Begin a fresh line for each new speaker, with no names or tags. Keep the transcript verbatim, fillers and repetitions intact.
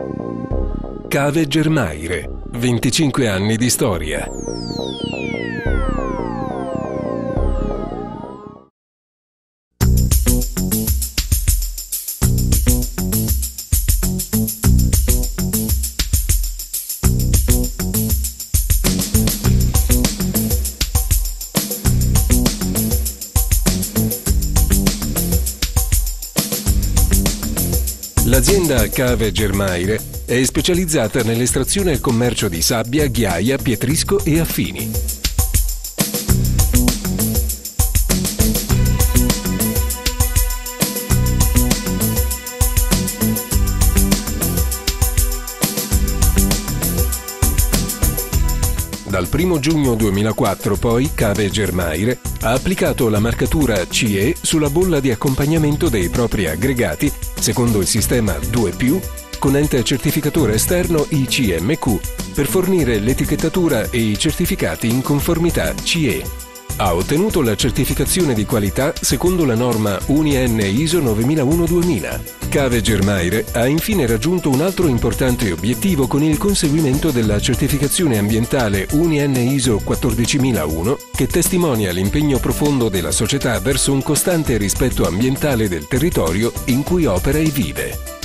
Cave Germaire, venticinque anni di storia. L'azienda Cave Germaire è specializzata nell'estrazione e commercio di sabbia, ghiaia, pietrisco e affini. Dal primo giugno duemilaquattro, poi, Cave Germaire ha applicato la marcatura C E sulla bolla di accompagnamento dei propri aggregati secondo il sistema due più con ente certificatore esterno I C M Q per fornire l'etichettatura e i certificati in conformità C E. Ha ottenuto la certificazione di qualità secondo la norma U N I N I S O novemilauno duemila. Cave Germaire ha infine raggiunto un altro importante obiettivo con il conseguimento della certificazione ambientale U N I N I S O quattordicimilauno, che testimonia l'impegno profondo della società verso un costante rispetto ambientale del territorio in cui opera e vive.